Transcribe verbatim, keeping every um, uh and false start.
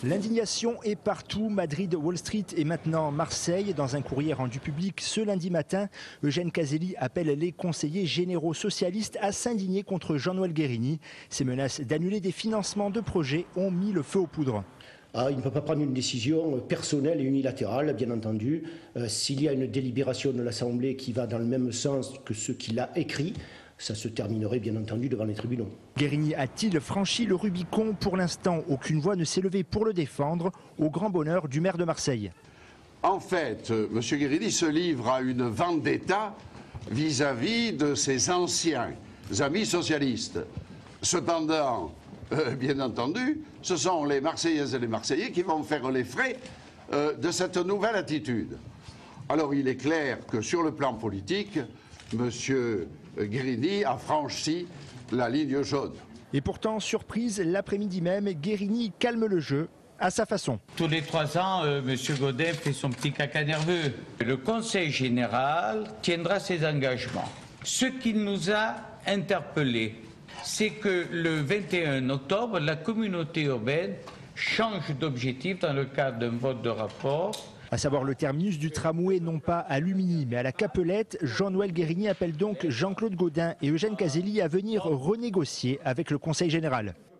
L'indignation est partout. Madrid, Wall Street et maintenant Marseille. Dans un courrier rendu public ce lundi matin, Eugène Caselli appelle les conseillers généraux socialistes à s'indigner contre Jean-Noël Guérini. Ces menaces d'annuler des financements de projets ont mis le feu aux poudres. Ah, il ne peut pas prendre une décision personnelle et unilatérale, bien entendu. Euh, S'il y a une délibération de l'Assemblée qui va dans le même sens que ce qu'il a écrit, ça se terminerait bien entendu devant les tribunaux. Guérini a-t-il franchi le Rubicon? Pour l'instant, aucune voix ne s'est levée pour le défendre, au grand bonheur du maire de Marseille. En fait, M. Guérini se livre à une vendetta vis-à-vis de ses anciens amis socialistes. Cependant, euh, bien entendu, ce sont les Marseillaises et les Marseillais qui vont faire les frais euh, de cette nouvelle attitude. Alors il est clair que sur le plan politique, M. Guérini a franchi la ligne jaune. Et pourtant, surprise, l'après-midi même, Guérini calme le jeu à sa façon. Tous les trois ans, euh, M. Godin fait son petit caca nerveux. Le Conseil général tiendra ses engagements. Ce qui nous a interpellés, c'est que le vingt et un octobre, la communauté urbaine change d'objectif dans le cadre d'un vote de rapport. À savoir le terminus du tramway, non pas à Lumini, mais à la Capelette. Jean-Noël Guérini appelle donc Jean-Claude Gaudin et Eugène Caselli à venir renégocier avec le Conseil général.